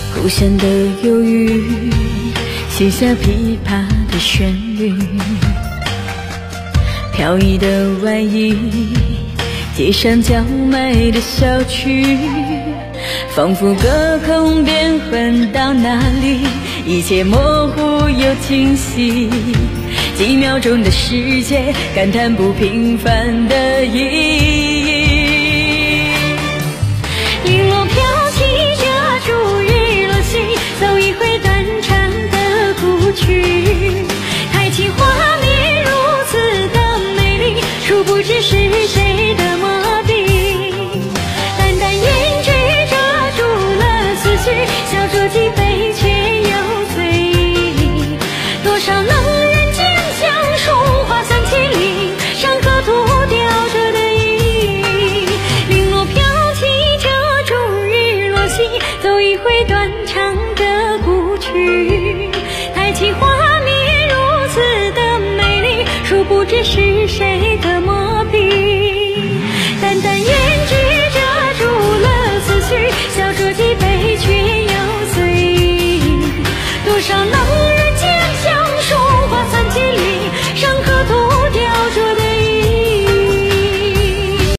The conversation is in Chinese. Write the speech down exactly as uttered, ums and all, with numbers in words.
故乡的忧郁，写下琵琶的旋律，飘逸的外衣，街上叫卖的小曲，仿佛隔空变换到哪里，一切模糊又清晰，几秒钟的世界，感叹不平凡的意义。零落飘起这逐日落西，走一回断肠的古曲，抬起画面如此的美丽，殊不知是谁的魔笔，淡淡胭脂遮住了思绪，小酌几杯却又醉意，多少能人间相数花三千里，山河涂掉这的意义。零落飘起这逐日落西，走一回断肠的古曲，抬起画面如此的美丽，殊不知是谁的魔笔，淡淡烟